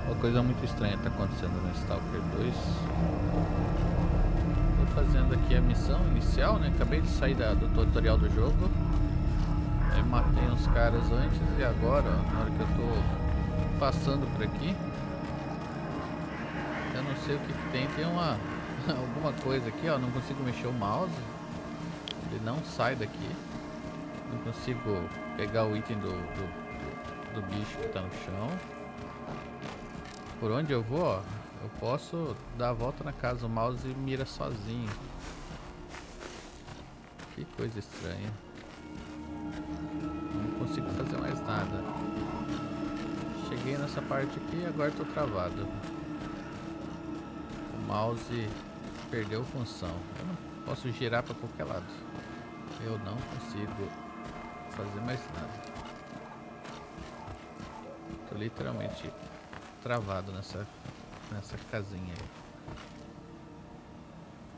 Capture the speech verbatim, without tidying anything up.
Uma coisa muito estranha está acontecendo no Stalker dois. Tô fazendo aqui a missão inicial, né? Acabei de sair da, do tutorial do jogo. Eu matei uns caras antes e agora, ó, na hora que eu tô passando por aqui, eu não sei o que, que tem. Tem uma alguma coisa aqui, ó. Não consigo mexer o mouse. Ele não sai daqui. Não consigo pegar o item do, do, do, do bicho que tá no chão. Por onde eu vou, ó, eu posso dar a volta na casa, o mouse mira sozinho. Que coisa estranha. Não consigo fazer mais nada. Cheguei nessa parte aqui e agora tô travado. O mouse perdeu função. Eu não posso girar para qualquer lado. Eu não consigo fazer mais nada. Tô literalmente travado nessa, nessa casinha aí.